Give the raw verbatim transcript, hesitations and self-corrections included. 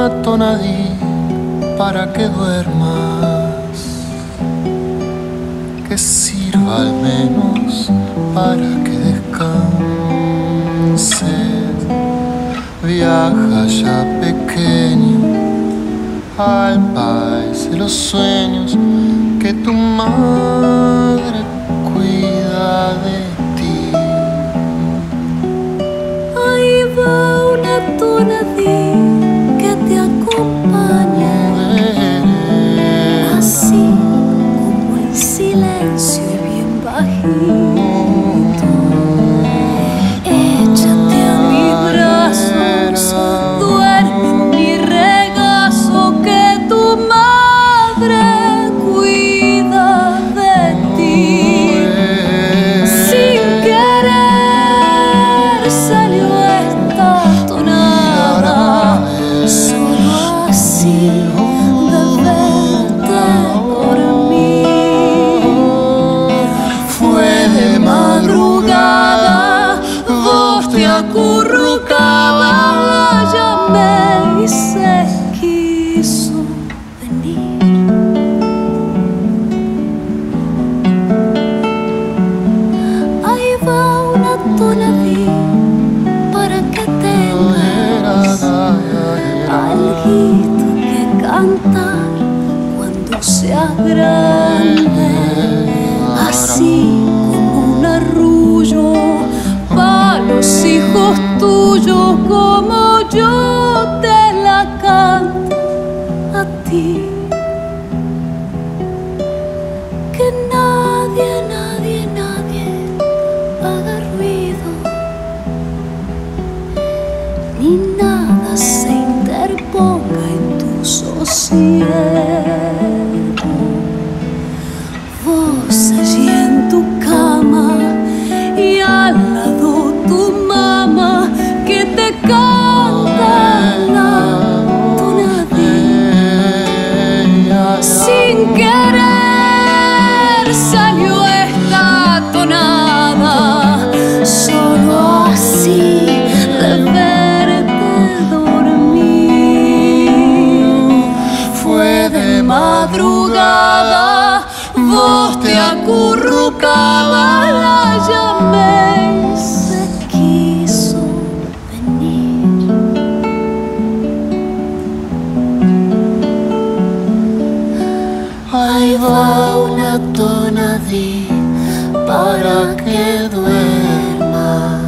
una tonadí para que duermas, que sirva al menos para que descanses. Viaja ya pequeño al país de los sueños, que tu madre cuida de ti. Ahí va una tonadí que te acompaña, así como el silencio y bien bajito. Échate a mis brazos, duerme en mi regazo, que tu madre cuida de ti. Sin querer salió esta tonada, solo así de verte dormir. Fue de madrugada, vos te acurrucabas, llamé y se quiso venir. Ahí va una tonadí para que tengas alguito que cantar cuando seas grande, así como un arrullo para los hijos tuyos, como yo te la canto a ti. Que nadie, nadie, nadie haga ruido, ni nada se interponga en tu sosiego. Vos allí en tu cama y al lado tu mamá, que te canta la tonadí. Sin querer salió esta tonada, solo así de verte dormir. Fue de madrugada, vos te acurrucabas, la llamé y se quiso venir. Ahí va una tonadí para que duermas.